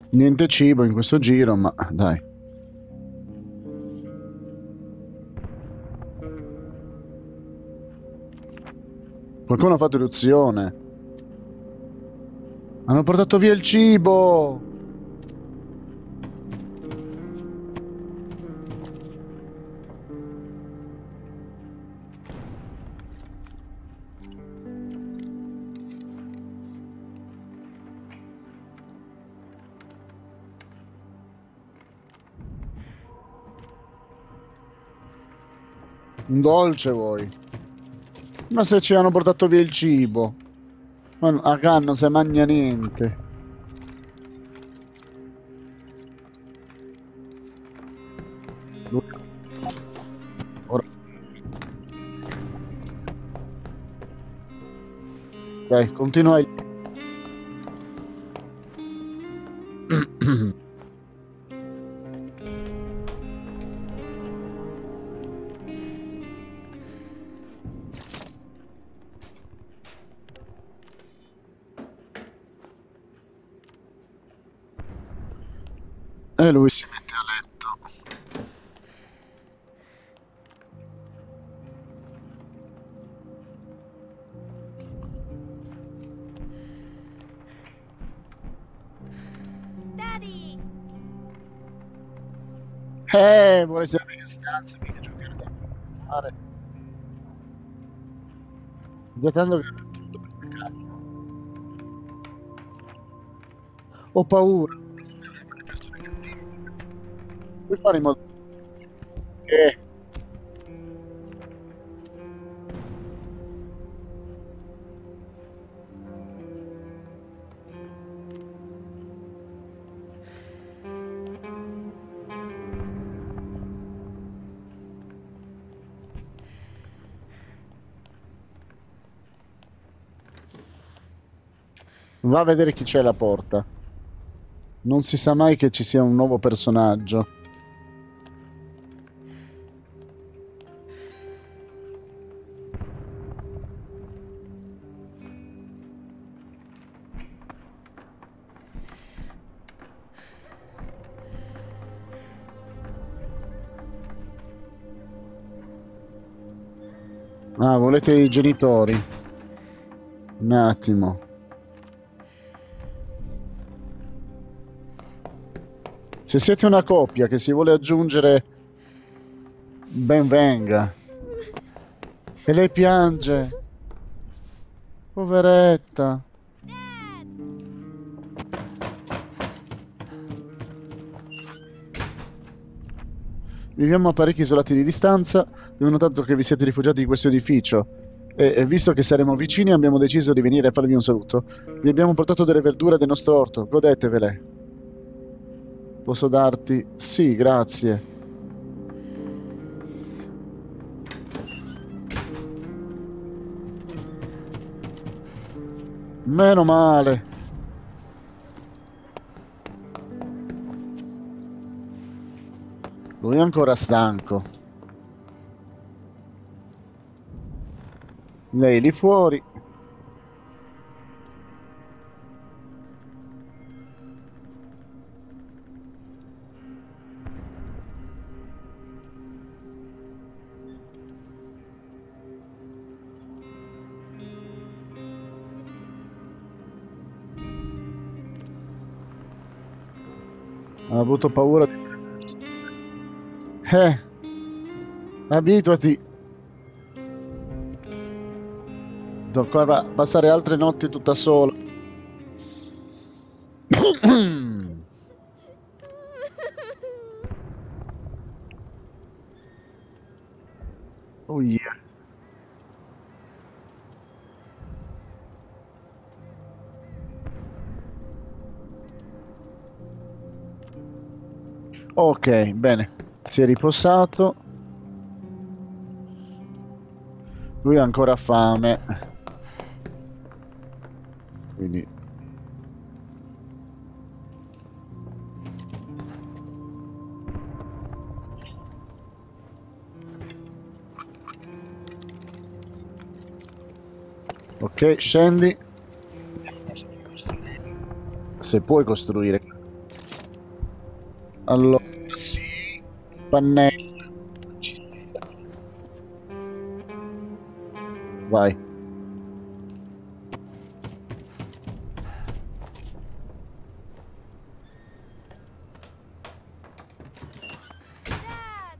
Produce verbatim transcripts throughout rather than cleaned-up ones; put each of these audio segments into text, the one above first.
Niente cibo in questo giro, ma dai. Qualcuno ha fatto eruzione. Hanno portato via il cibo. Un dolce vuoi? Ma se ci hanno portato via il cibo. Ma a can non si mangia niente. Ora. Dai, continua. E lui si mette a letto. Daddy! Eh, vuole sapere che stanza, mica giocare da fare. Già tanto che tutto per carico. Ho paura. Le persone cattive. Puoi fare in modo che... Va a vedere chi c'è alla porta. Non si sa mai che ci sia un nuovo personaggio. Ah, volete i genitori? Un attimo. Se siete una coppia che si vuole aggiungere, ben venga. E lei piange. Poveretta. Viviamo a parecchi isolati di distanza. Abbiamo notato che vi siete rifugiati in questo edificio. E, e visto che saremo vicini, abbiamo deciso di venire a farvi un saluto. Vi abbiamo portato delle verdure del nostro orto. Godetevele. Posso darti? Sì, grazie. Meno male. Lui è ancora stanco. Lei lì fuori. Ha avuto paura di... Eh, abituati. Dovrà passare altre notti tutta sola. Oh yeah. Ok, bene. Si è riposato. Lui ha ancora fame. Quindi... Ok, scendi. Se puoi costruire. Allora, sì, pannella. Ci sta. Vai. Dad!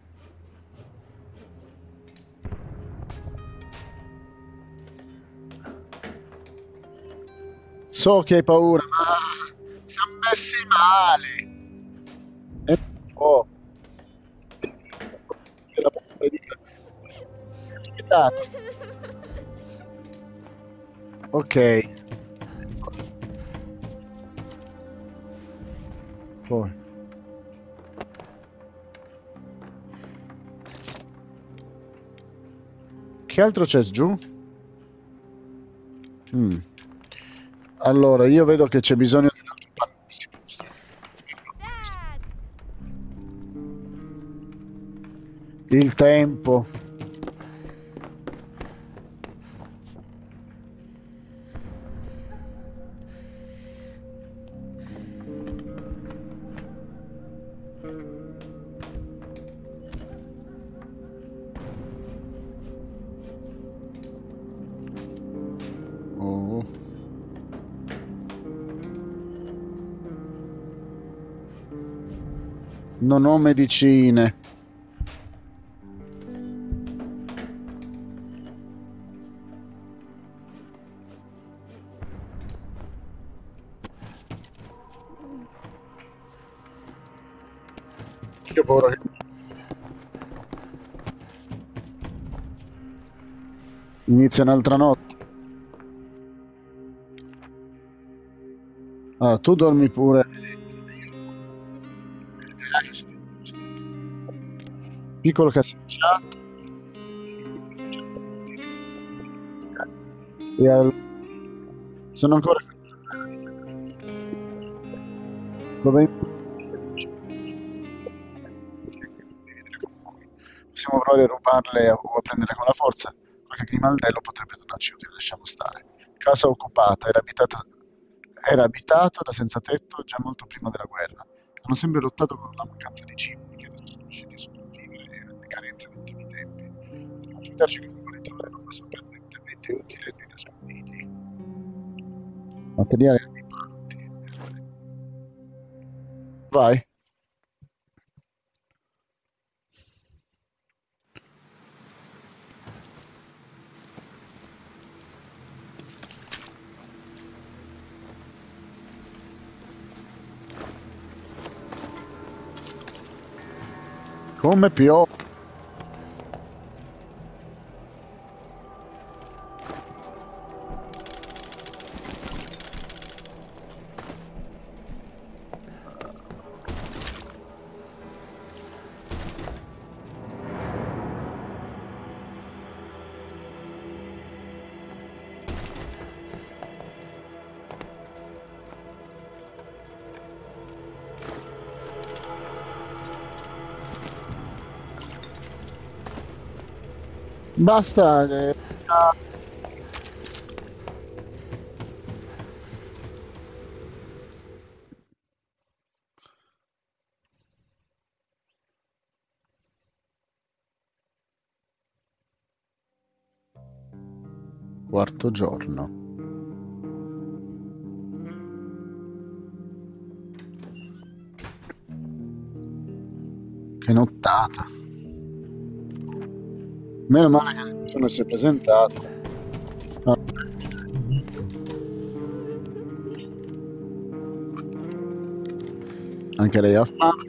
So che hai paura, ma siamo messi male. E oh, che la porcheria. Aspettate. Ok. Poi. Che altro c'è giù? Mm. Allora, io vedo che c'è bisogno di un altro panno in questi posti. Dad! Il tempo. Oh. Non ho medicine. Che paura che... Inizia un'altra notte. Ah, tu dormi pure. Piccolo caseggiato. E al... Sono ancora... Dove... Possiamo provare a rubarle o a prendere con la forza. Qualche grimaldello potrebbe tornarci utile, lasciamo stare. Casa occupata, era abitata, era abitato da senza tetto già molto prima della guerra. Hanno sempre lottato con la mancanza di cibo, perché adesso sono riusciti a sopravvivere alle carenze degli ultimi tempi. Dobbiamo fidarci che comunque trovare roba sorprendentemente utile e nasconditi. Materiali animati. Vai. Come piove. Basta. eh, ah, Quarto giorno. Che nottata. Meno male che nessuno si è presentato. Ah, anche lei ha fame.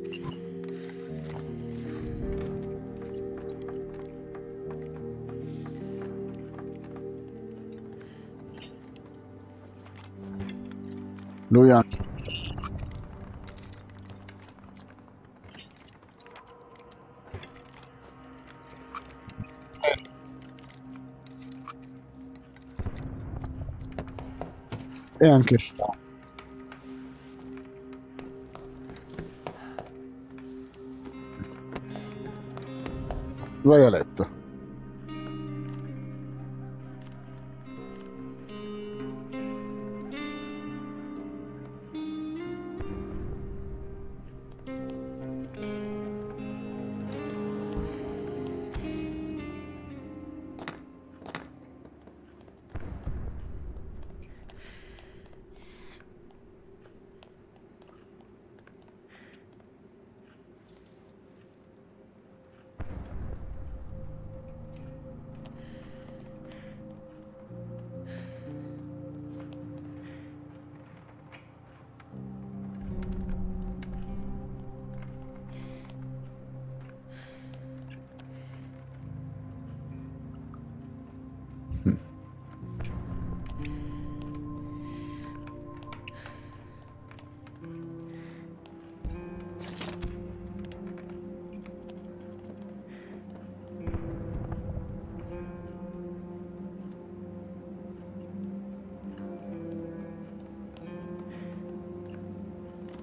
Lui anche. E anche sta. Vai a letto.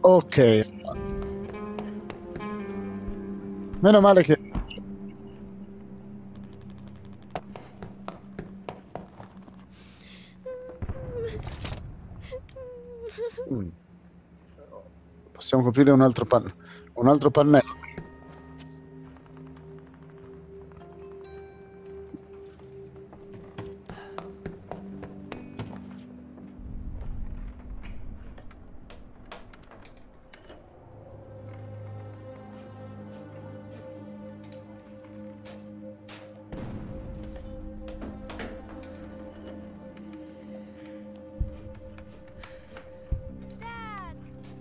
Ok. Meno male che... Mm. Possiamo coprire un altro, pan... un altro pannello. Dad!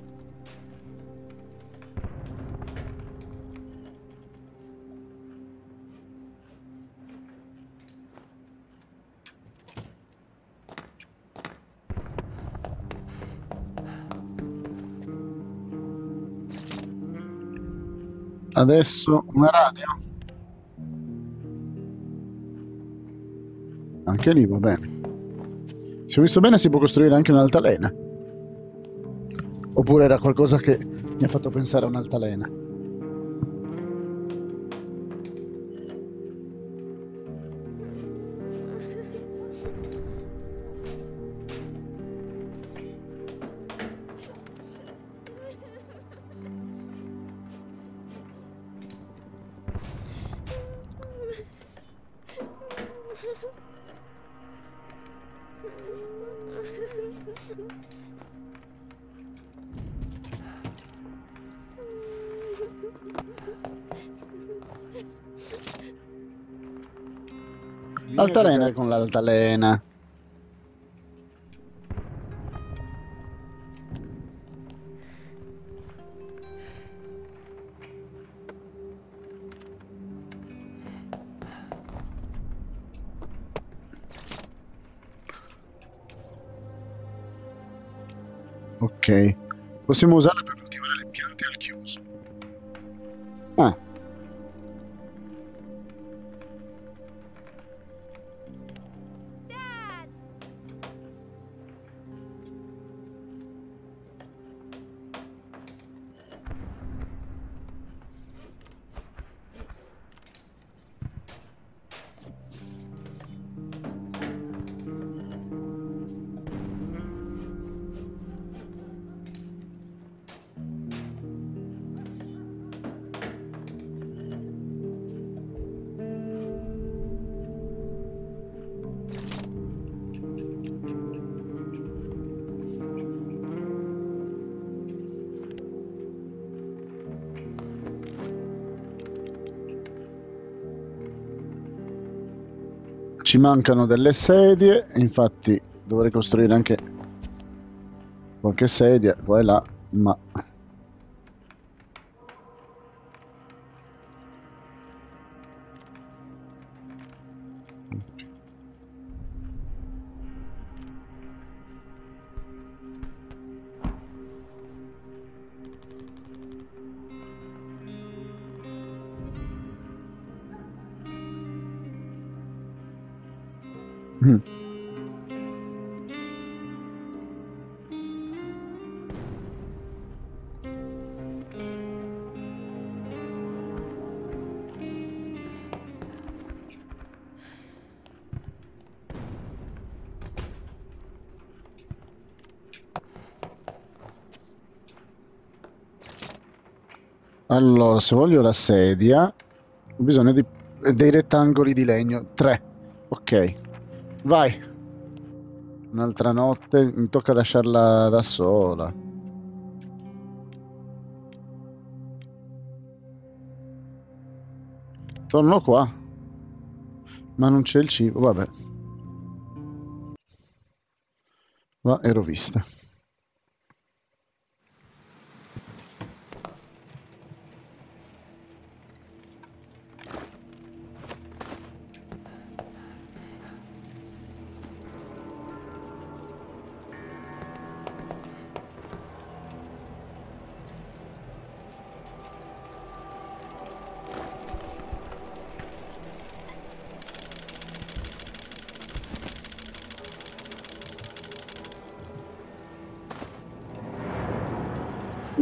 Adesso una radio. Anche lì va bene. Se ho visto bene si può costruire anche un'altalena. Oppure era qualcosa che mi ha fatto pensare a un'altalena. Altalena con l'altalena. Ok. Possiamo usarla per coltivare le piante al chiuso. Ah. Dad! Ci mancano delle sedie, infatti dovrei costruire anche qualche sedia qua e là, ma... Mm. Allora, se voglio la sedia, ho bisogno di, dei rettangoli di legno. Tre. Ok. Vai. Un'altra notte, mi tocca lasciarla da sola. Torno qua. Ma non c'è il cibo, vabbè. Ma ero vista.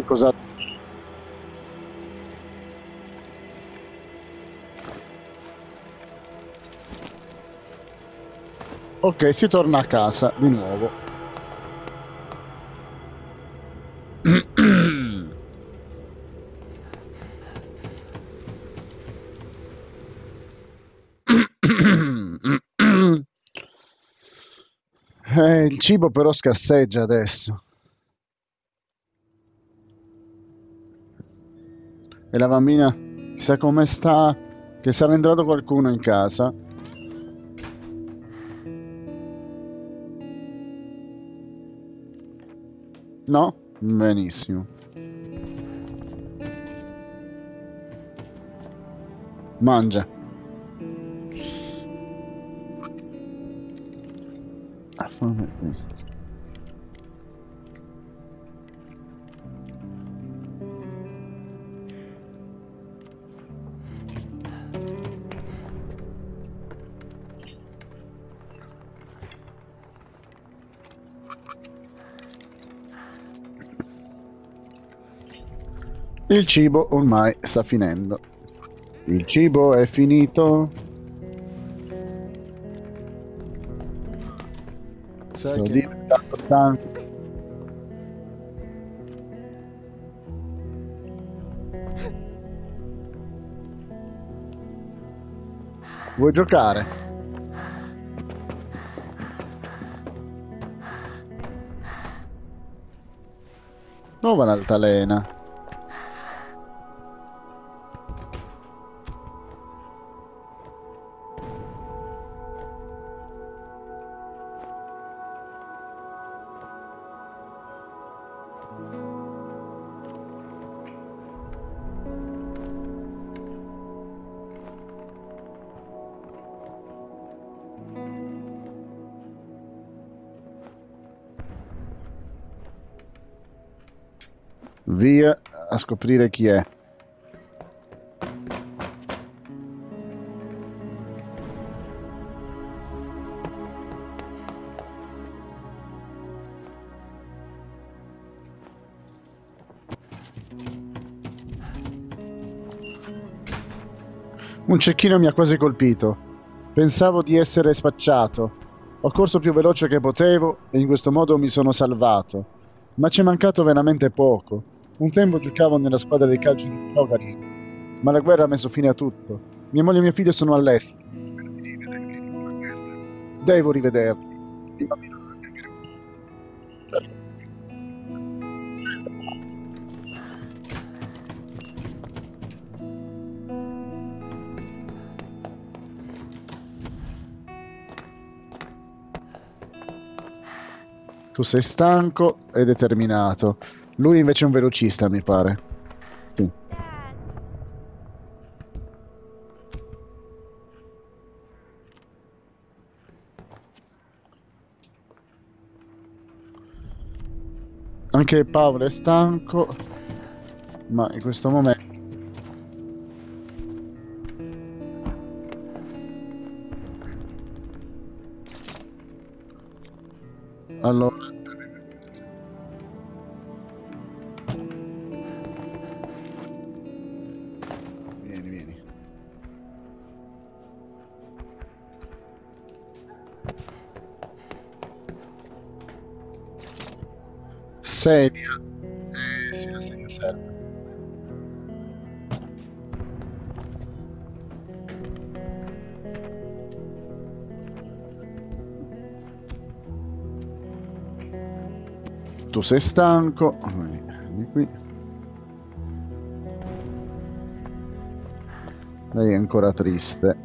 di cosa... Ok, si torna a casa di nuovo. Eh, il cibo però scarseggia adesso. E la bambina, chissà come sta, che sarà entrato qualcuno in casa. No? Benissimo. Mangia. Ah, fammi questo. Il cibo ormai sta finendo. Il cibo è finito. Sai Sto che diventando stanco. Vuoi giocare? Dove va l'altalena? Via a scoprire chi è. Un cecchino mi ha quasi colpito. Pensavo di essere spacciato. Ho corso più veloce che potevo e in questo modo mi sono salvato. Ma ci è mancato veramente poco. Un tempo giocavo nella squadra di calcio di Giocari, ma la guerra ha messo fine a tutto. Mia moglie e mio figlio sono all'estero. Devo rivederli. Il bambino non è cresciuto. Tu sei stanco e determinato. Lui invece è un velocista, mi pare. Sì. Dad. Anche Paolo è stanco, ma in questo momento... Allora... Vieni, vieni. Sedia. Eh sì, la sedia serve. Tu sei stanco. Vieni qui. Lei è ancora triste.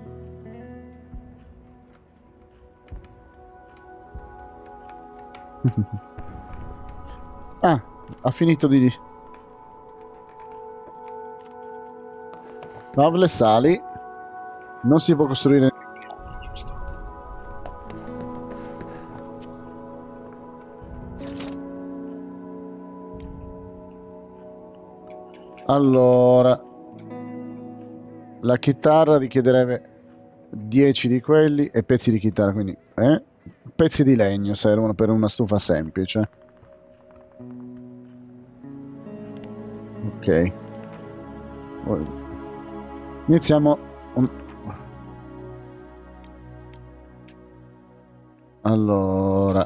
Ah, ha finito di... Pavle, sali. Non si può costruire... Giusto. Allora... La chitarra richiederebbe dieci di quelli e pezzi di chitarra, quindi... Eh? Pezzi di legno servono per una stufa semplice. Ok. Iniziamo un... Allora,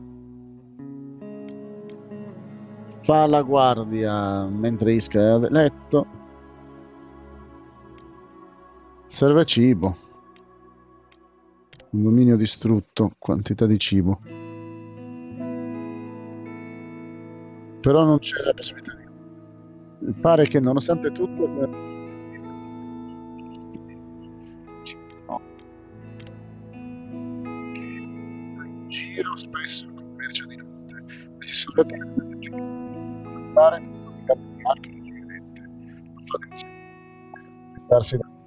fa la guardia mentre Iska è a letto. Serve cibo. Condominio distrutto, quantità di cibo. Però non c'è la possibilità di... Pare che nonostante tutto... No. Giro spesso in commercio di notte. Questi soldati che fare anche non fate insieme. Darsi da...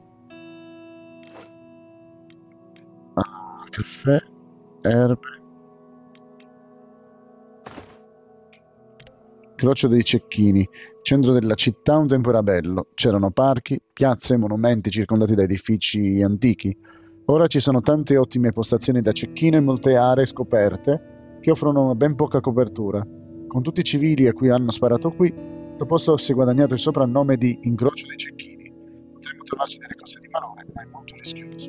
Ah, caffè, erbe. Croce dei Cecchini, centro della città un tempo era bello, c'erano parchi, piazze e monumenti circondati da edifici antichi. Ora ci sono tante ottime postazioni da cecchino e molte aree scoperte che offrono ben poca copertura. Con tutti i civili a cui hanno sparato qui, questo posto si è guadagnato il soprannome di Incrocio dei Cecchini. Potremmo trovarci delle cose di valore, ma è molto rischioso.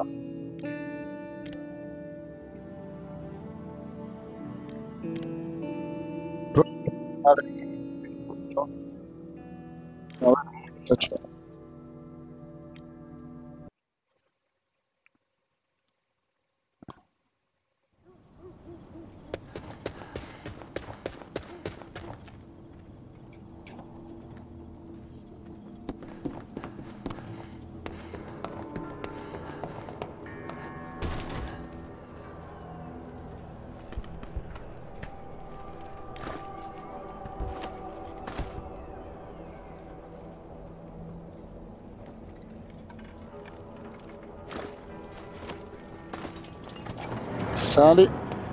Sali.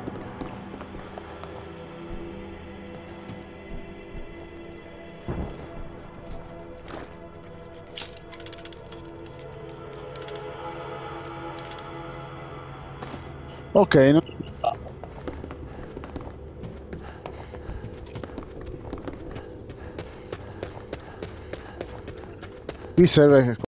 Ok, no. Qui serve